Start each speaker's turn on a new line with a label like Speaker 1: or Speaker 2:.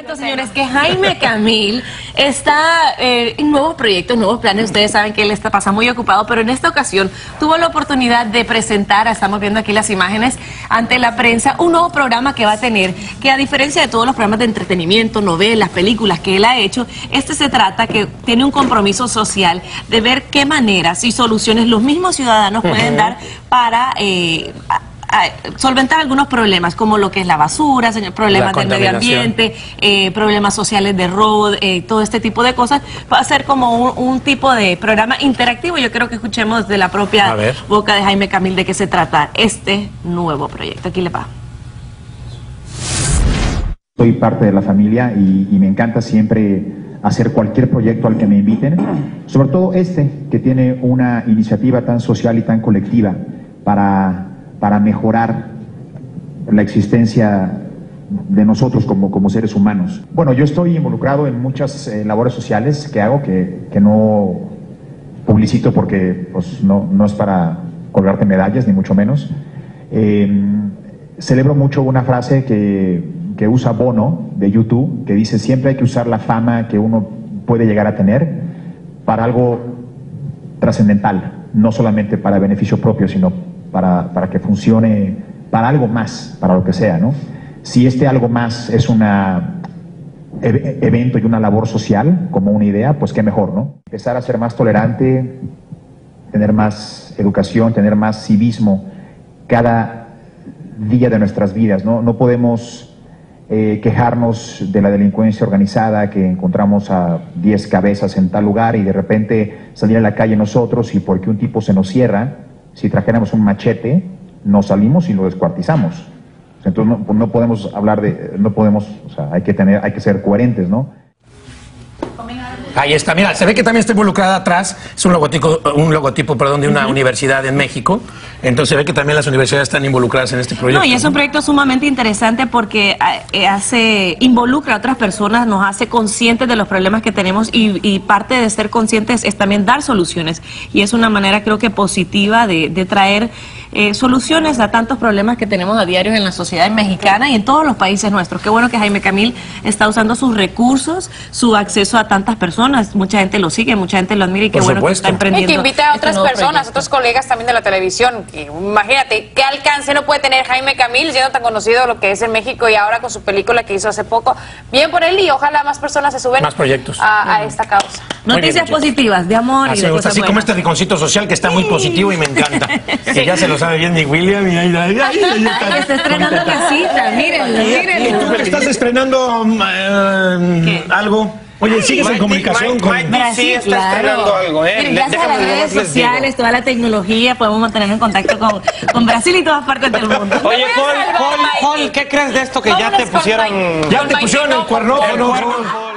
Speaker 1: cuento, señores, que Jaime Camil está en nuevos proyectos, nuevos planes. Ustedes saben que él pasa muy ocupado, pero en esta ocasión tuvo la oportunidad de presentar, estamos viendo aquí las imágenes, ante la prensa, un nuevo programa que va a tener, que a diferencia de todos los programas de entretenimiento, novelas, películas que él ha hecho, este se trata que tiene un compromiso social de ver qué maneras y soluciones los mismos ciudadanos pueden dar para solventar algunos problemas, como lo que es la basura, problemas del medio ambiente, problemas sociales de robo, todo este tipo de cosas. Va a ser como un tipo de programa interactivo. Yo creo que escuchemos de la propia boca de Jaime Camil de qué se trata este nuevo proyecto. Aquí le va.
Speaker 2: Soy parte de la familia y me encanta siempre hacer cualquier proyecto al que me inviten, sobre todo este, que tiene una iniciativa tan social y tan colectiva para mejorar la existencia de nosotros como seres humanos. Bueno, yo estoy involucrado en muchas labores sociales que hago, que no publicito porque pues, no es para colgarte medallas, ni mucho menos. Celebro mucho una frase que usa Bono de YouTube, que dice: siempre hay que usar la fama que uno puede llegar a tener para algo trascendental, no solamente para beneficio propio, sino para que funcione para algo más, para lo que sea, ¿no? Si este algo más es un evento y una labor social, como una idea, pues qué mejor, ¿no? Empezar a ser más tolerante, tener más educación, tener más civismo cada día de nuestras vidas, ¿no? No podemos quejarnos de la delincuencia organizada, que encontramos a 10 cabezas en tal lugar y de repente salir a la calle nosotros, y porque un tipo se nos cierra, si trajéramos un machete, nos salimos y lo descuartizamos. Entonces no podemos hablar de, o sea, hay que ser coherentes, ¿no?
Speaker 3: Ahí está, mira, se ve que también está involucrada atrás, es un logotipo de una universidad en México, entonces se ve que también las universidades están involucradas en este proyecto.
Speaker 1: No, y es un proyecto sumamente interesante porque involucra a otras personas, nos hace conscientes de los problemas que tenemos y parte de ser conscientes es también dar soluciones, y es una manera creo que positiva de traer soluciones a tantos problemas que tenemos a diario en la sociedad mexicana y en todos los países nuestros. Qué bueno que Jaime Camil está usando sus recursos, su acceso a tantas personas, mucha gente lo sigue, mucha gente lo admira y qué bueno que está emprendiendo.
Speaker 4: Y que invita a otras personas, otros colegas también de la televisión. Que, imagínate, qué alcance no puede tener Jaime Camil siendo tan conocido lo que es en México y ahora con su película que hizo hace poco. Bien por él y ojalá más personas se suben
Speaker 3: más proyectos
Speaker 4: a esta causa.
Speaker 1: Noticias positivas de amor y de cosas
Speaker 3: así
Speaker 1: buenas.
Speaker 3: como este riconcito social que está muy positivo y me encanta. Que ya se lo sabe bien mi William.
Speaker 1: Está estrenando casita, mírenlo.
Speaker 3: ¿Y tú que estás estrenando algo? Oye, ¿sigues en comunicación con
Speaker 5: Brasil? Sí, está estrenando algo,
Speaker 1: Miren, gracias a las redes sociales, toda la tecnología, podemos mantener en contacto con Brasil y todas partes del mundo.
Speaker 5: Oye, Col, ¿qué crees de esto que ya te pusieron?
Speaker 3: Ya te pusieron el cuernófono.